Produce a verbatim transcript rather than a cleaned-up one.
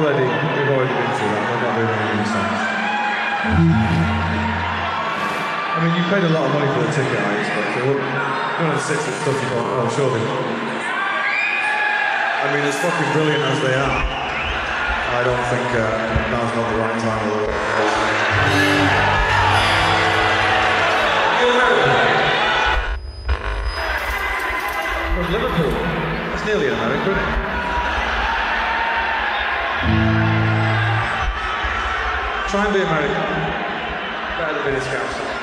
already, we've already been through that. We're not doing any new songs. I mean, you paid a lot of money for the ticket, I expect. So one of the six that stuff you thought, oh, surely. I mean, as fucking brilliant as they are, I don't think uh, now's not the right time to look. From Liverpool. That's nearly an American, isn't it? Try and be American. Better than being a Scouse.